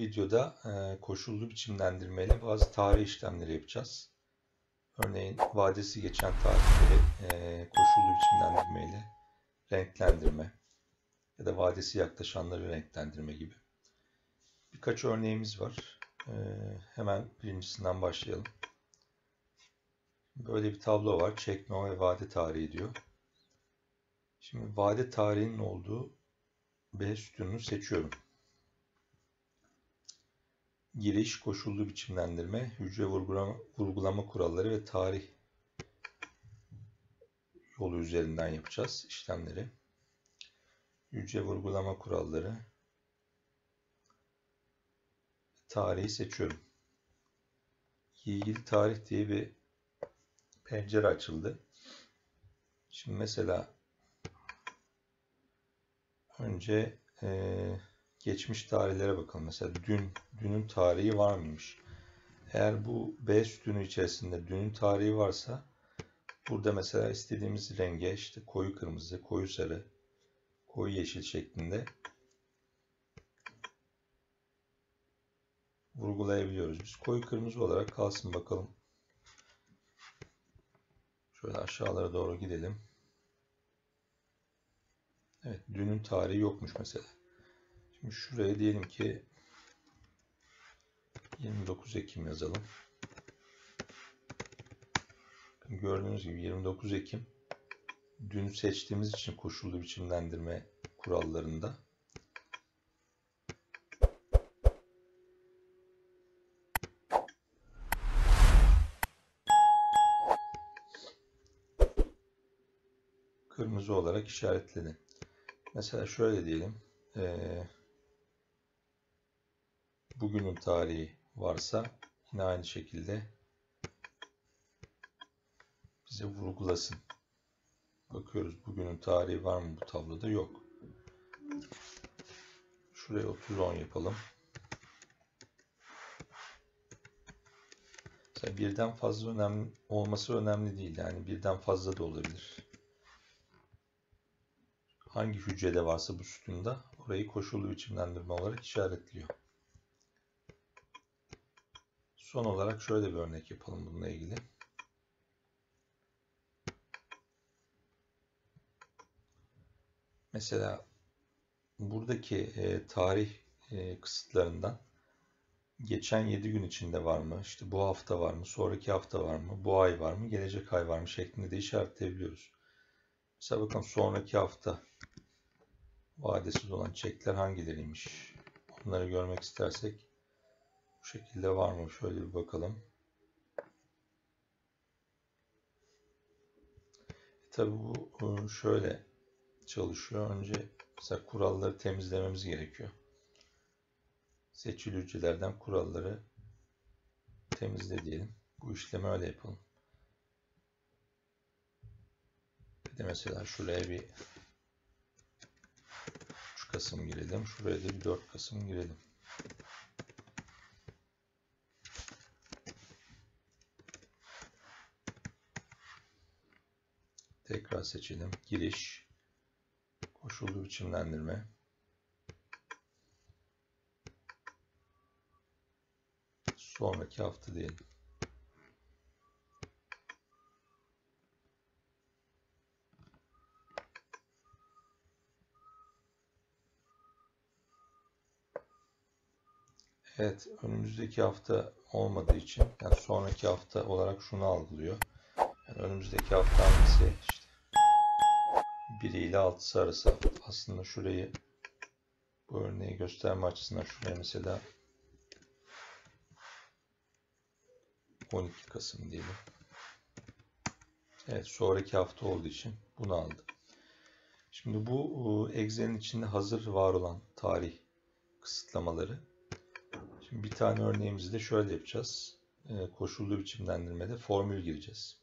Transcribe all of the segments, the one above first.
videoda koşullu biçimlendirme ile bazı tarih işlemleri yapacağız. Örneğin vadesi geçen tarihleri koşullu biçimlendirme ile renklendirme ya da vadesi yaklaşanları renklendirme gibi. Birkaç örneğimiz var. Hemen birincisinden başlayalım. Böyle bir tablo var. Çekme ve vade tarihi diyor. Şimdi vade tarihinin olduğu B sütununu seçiyorum. Giriş, koşullu biçimlendirme, hücre vurgulama kuralları ve tarih yolu üzerinden yapacağız işlemleri. Hücre vurgulama kuralları, tarihi seçiyorum. İlgili tarih diye bir pencere açıldı. Şimdi mesela önce geçmiş tarihlere bakalım. Mesela dünün tarihi var mıymış? Eğer bu B sütunu içerisinde dünün tarihi varsa burada mesela istediğimiz renge işte koyu kırmızı, koyu sarı, koyu yeşil şeklinde vurgulayabiliyoruz. Biz koyu kırmızı olarak kalsın bakalım. Şöyle aşağılara doğru gidelim. Evet, dünün tarihi yokmuş mesela. Şimdi şuraya diyelim ki 29 Ekim yazalım. Gördüğünüz gibi 29 Ekim dün seçtiğimiz için koşullu biçimlendirme kurallarında kırmızı olarak işaretledi. Mesela şöyle diyelim. Bugünün tarihi varsa yine aynı şekilde bize vurgulasın. Bakıyoruz bugünün tarihi var mı bu tabloda? Yok. Şuraya 30-10 yapalım. Mesela birden fazla önemli olması önemli değil. Yani birden fazla da olabilir. Hangi hücrede varsa bu sütunda orayı koşullu biçimlendirme olarak işaretliyor. Son olarak şöyle bir örnek yapalım bununla ilgili. Mesela buradaki tarih kısıtlarından geçen 7 gün içinde var mı? İşte bu hafta var mı? Sonraki hafta var mı? Bu ay var mı? Gelecek ay var mı? Şeklinde de işaretleyebiliyoruz. Mesela bakın sonraki hafta vadesiz olan çekler hangileriymiş? Onları görmek istersek bu şekilde var mı? Şöyle bir bakalım. Tabii bu şöyle çalışıyor. Önce mesela kuralları temizlememiz gerekiyor. Seçili hücrelerden kuralları temizle diyelim. Bu işlemi öyle yapalım. Bir de mesela şuraya bir 3 Kasım girelim. Şuraya da bir 4 Kasım girelim. Tekrar seçelim. Giriş, koşullu biçimlendirme. Sonraki hafta diyelim. Evet, önümüzdeki hafta olmadığı için yani sonraki hafta olarak şunu algılıyor. Yani önümüzdeki hafta hangisi? İşte 1 ile 6'sı arası. Aslında şurayı bu örneği gösterme açısından şuraya mesela 12 Kasım diyelim. Evet, sonraki hafta olduğu için bunu aldı. Şimdi bu Excel'in içinde hazır var olan tarih kısıtlamaları. Şimdi bir tane örneğimizi de şöyle yapacağız. Koşullu biçimlendirmede formül gireceğiz.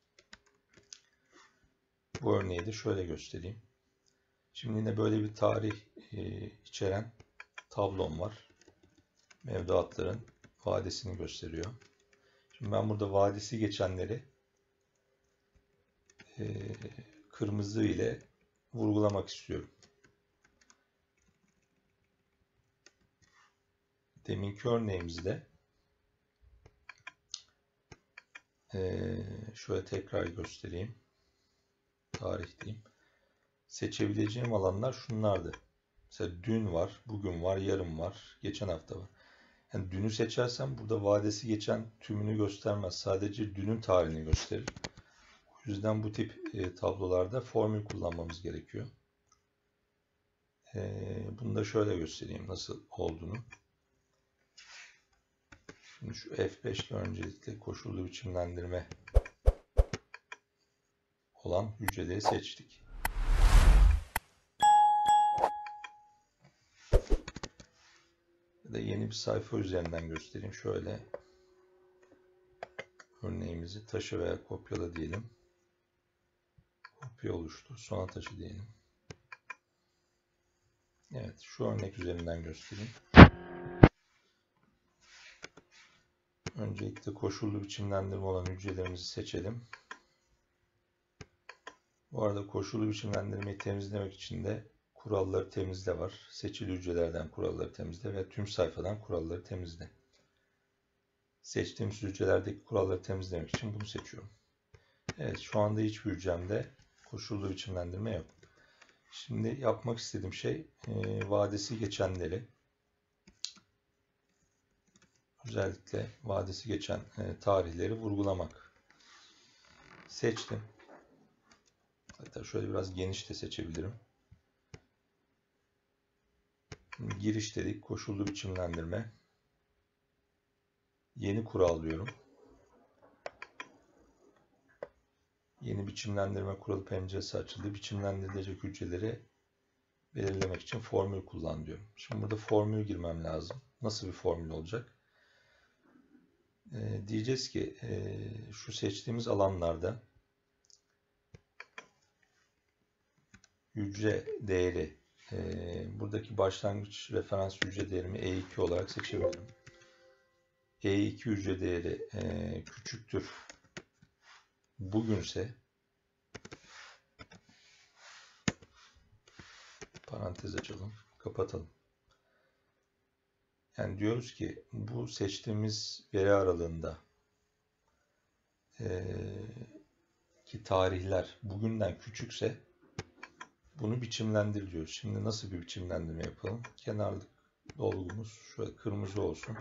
Bu örneği de şöyle göstereyim. Şimdi yine böyle bir tarih içeren tablom var. Mevduatların vadesini gösteriyor. Şimdi ben burada vadesi geçenleri kırmızı ile vurgulamak istiyorum. deminki örneğimizde şöyle tekrar göstereyim. Tarih diyeyim. Seçebileceğim alanlar şunlardı. Mesela dün var, bugün var, yarın var, geçen hafta var. Yani dünü seçersem burada vadesi geçen tümünü göstermez. Sadece dünün tarihini gösterir. O yüzden bu tip tablolarda formül kullanmamız gerekiyor. Bunu da şöyle göstereyim nasıl olduğunu. Şimdi şu F5'te öncelikle koşullu biçimlendirme olan hücreleri seçtik. Ya da yeni bir sayfa üzerinden göstereyim. Şöyle örneğimizi taşı veya kopyala diyelim. Kopya oluştur. Sona taşı diyelim. Evet, şu örnek üzerinden göstereyim. Öncelikle koşullu biçimlendirme olan hücrelerimizi seçelim. Bu arada koşullu biçimlendirmeyi temizlemek için de kuralları temizle var. Seçili hücrelerden kuralları temizle ve tüm sayfadan kuralları temizle. Seçtiğimiz hücrelerdeki kuralları temizlemek için bunu seçiyorum. Evet, şu anda hiçbir hücremde koşullu biçimlendirme yok. Şimdi yapmak istediğim şey vadesi geçenleri, özellikle vadesi geçen tarihleri vurgulamak. Seçtim. Hatta şöyle biraz geniş de seçebilirim. Şimdi giriş dedik, koşullu biçimlendirme. Yeni kural diyorum. Yeni biçimlendirme kuralı penceresi açıldı. Biçimlendirilecek hücreleri belirlemek için formül kullan diyorum. Şimdi burada formül girmem lazım. Nasıl bir formül olacak? Diyeceğiz ki şu seçtiğimiz alanlarda hücre değeri, buradaki başlangıç referans hücre değerimi E2 olarak seçebilirim. E2 hücre değeri küçüktür bugünse, parantez açalım, kapatalım. Yani diyoruz ki bu seçtiğimiz veri aralığında ki tarihler bugünden küçükse bunu biçimlendir diyoruz. Şimdi nasıl bir biçimlendirme yapalım? Kenarlık dolgumuz şöyle kırmızı olsun.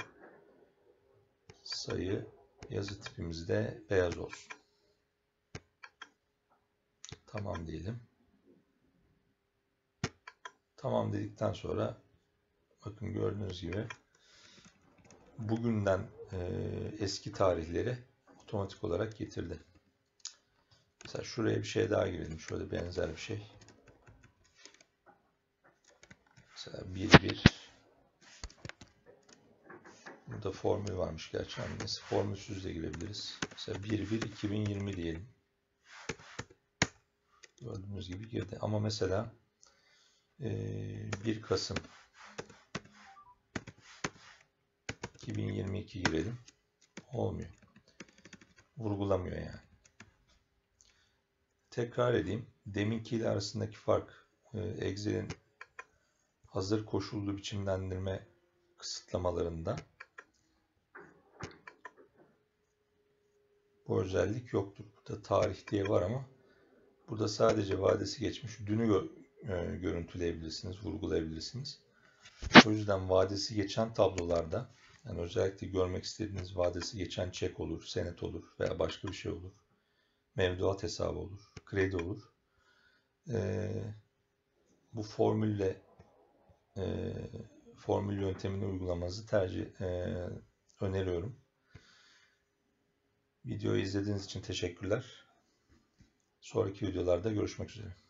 Sayı yazı tipimiz de beyaz olsun. Tamam diyelim. Tamam dedikten sonra bakın gördüğünüz gibi bugünden eski tarihleri otomatik olarak getirdi. Mesela şuraya bir şey daha girelim. Şöyle benzer bir şey. Mesela 1-1. Burada formül varmış gerçi. Ama neyse, formülsüz de girebiliriz. Mesela 1-1-2020 diyelim. Gördüğünüz gibi girdi. Ama mesela 1 Kasım 2022 girelim. Olmuyor. Vurgulamıyor yani. Tekrar edeyim. Deminki ile arasındaki fark Excel'in hazır koşullu biçimlendirme kısıtlamalarında bu özellik yoktur. Burada tarih diye var ama burada sadece vadesi geçmiş dünü görüntüleyebilirsiniz, vurgulayabilirsiniz. O yüzden vadesi geçen tablolarda, yani özellikle görmek istediğiniz vadesi geçen çek olur, senet olur veya başka bir şey olur. Mevduat hesabı olur, kredi olur. Bu formül yöntemini uygulamanızı öneriyorum. Videoyu izlediğiniz için teşekkürler. Sonraki videolarda görüşmek üzere.